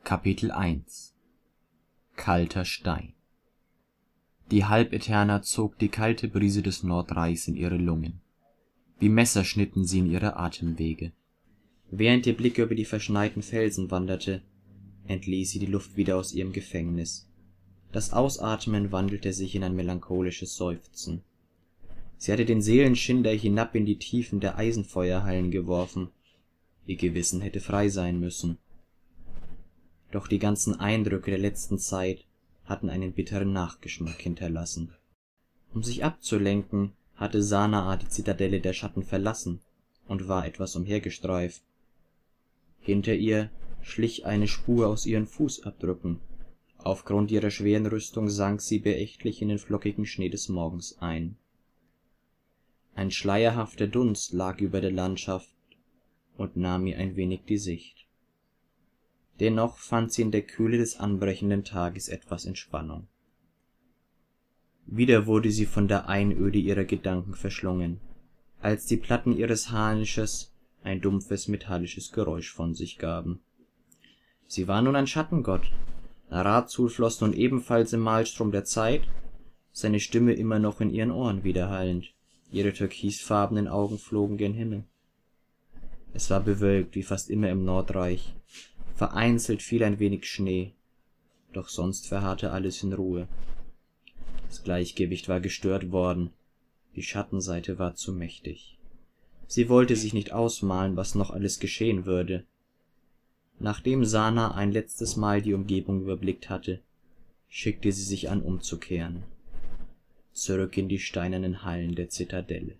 Kapitel 1 Kalter Stein. Die Halbeterna zog die kalte Brise des Nordreichs in ihre Lungen. Wie Messer schnitten sie in ihre Atemwege. Während ihr Blick über die verschneiten Felsen wanderte, entließ sie die Luft wieder aus ihrem Gefängnis. Das Ausatmen wandelte sich in ein melancholisches Seufzen. Sie hatte den Seelenschinder hinab in die Tiefen der Eisenfeuerhallen geworfen. Ihr Gewissen hätte frei sein müssen. Doch die ganzen Eindrücke der letzten Zeit hatten einen bitteren Nachgeschmack hinterlassen. Um sich abzulenken, hatte Sanaa die Zitadelle der Schatten verlassen und war etwas umhergestreift. Hinter ihr schlich eine Spur aus ihren Fußabdrücken. Aufgrund ihrer schweren Rüstung sank sie beächtlich in den flockigen Schnee des Morgens ein. Ein schleierhafter Dunst lag über der Landschaft und nahm ihr ein wenig die Sicht. Dennoch fand sie in der Kühle des anbrechenden Tages etwas Entspannung. Wieder wurde sie von der Einöde ihrer Gedanken verschlungen, als die Platten ihres Harnisches ein dumpfes metallisches Geräusch von sich gaben. Sie war nun ein Schattengott. Narazul floss nun ebenfalls im Mahlstrom der Zeit, seine Stimme immer noch in ihren Ohren widerhallend. Ihre türkisfarbenen Augen flogen gen Himmel. Es war bewölkt, wie fast immer im Nordreich. Vereinzelt fiel ein wenig Schnee, doch sonst verharrte alles in Ruhe. Das Gleichgewicht war gestört worden, die Schattenseite war zu mächtig. Sie wollte sich nicht ausmalen, was noch alles geschehen würde. Nachdem Sanaa ein letztes Mal die Umgebung überblickt hatte, schickte sie sich an, umzukehren. Zurück in die steinernen Hallen der Zitadelle.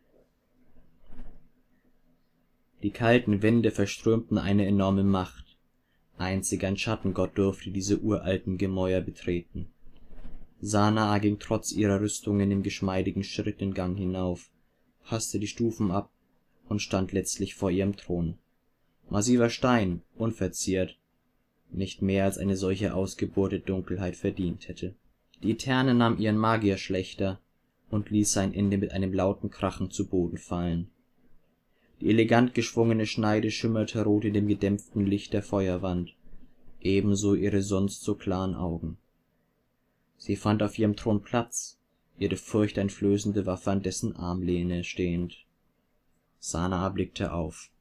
Die kalten Wände verströmten eine enorme Macht. Einzig ein Schattengott durfte diese uralten Gemäuer betreten. Sanaa ging trotz ihrer Rüstungen im geschmeidigen Schritt den Gang hinauf, passte die Stufen ab und stand letztlich vor ihrem Thron. Massiver Stein, unverziert, nicht mehr als eine solche Ausgeburt der Dunkelheit verdient hätte. Die Eterne nahm ihren Magierschlächter und ließ sein Ende mit einem lauten Krachen zu Boden fallen. Die elegant geschwungene Schneide schimmerte rot in dem gedämpften Licht der Feuerwand, ebenso ihre sonst so klaren Augen. Sie fand auf ihrem Thron Platz, ihre furchteinflößende Waffe an dessen Armlehne stehend. Sanaa blickte auf.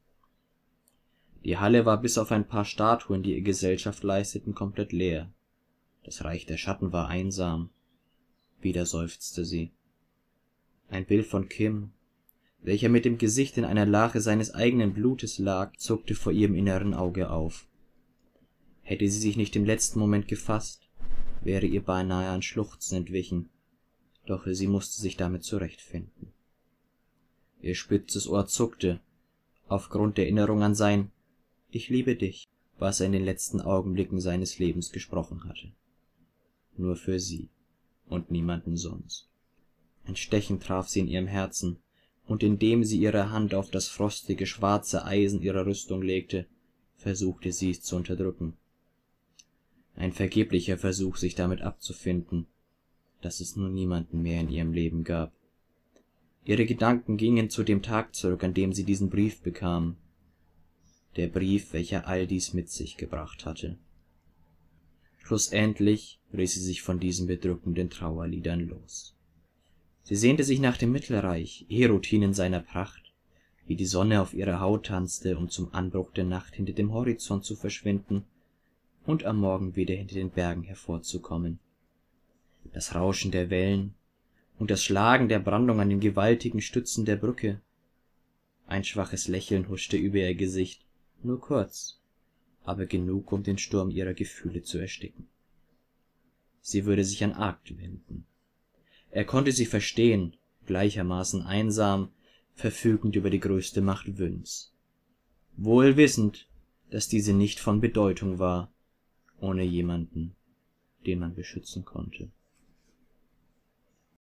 Die Halle war bis auf ein paar Statuen, die ihr Gesellschaft leisteten, komplett leer. Das Reich der Schatten war einsam. Wieder seufzte sie. Ein Bild von Kim, welcher mit dem Gesicht in einer Lache seines eigenen Blutes lag, zuckte vor ihrem inneren Auge auf. Hätte sie sich nicht im letzten Moment gefasst, wäre ihr beinahe ein Schluchzen entwichen, doch sie musste sich damit zurechtfinden. Ihr spitzes Ohr zuckte, aufgrund der Erinnerung an sein »Ich liebe dich«, was er in den letzten Augenblicken seines Lebens gesprochen hatte. Nur für sie und niemanden sonst. Ein Stechen traf sie in ihrem Herzen, und indem sie ihre Hand auf das frostige, schwarze Eisen ihrer Rüstung legte, versuchte sie es zu unterdrücken. Ein vergeblicher Versuch, sich damit abzufinden, dass es nun niemanden mehr in ihrem Leben gab. Ihre Gedanken gingen zu dem Tag zurück, an dem sie diesen Brief bekam. Der Brief, welcher all dies mit sich gebracht hatte. Schlussendlich riss sie sich von diesen bedrückenden Trauerliedern los. Sie sehnte sich nach dem Mittelreich, Erotin in seiner Pracht, wie die Sonne auf ihrer Haut tanzte, um zum Anbruch der Nacht hinter dem Horizont zu verschwinden und am Morgen wieder hinter den Bergen hervorzukommen. Das Rauschen der Wellen und das Schlagen der Brandung an den gewaltigen Stützen der Brücke. Ein schwaches Lächeln huschte über ihr Gesicht, nur kurz, aber genug, um den Sturm ihrer Gefühle zu ersticken. Sie würde sich an Argt wenden. Er konnte sie verstehen, gleichermaßen einsam, verfügend über die größte Macht Wyns. Wohl wissend, dass diese nicht von Bedeutung war, ohne jemanden, den man beschützen konnte.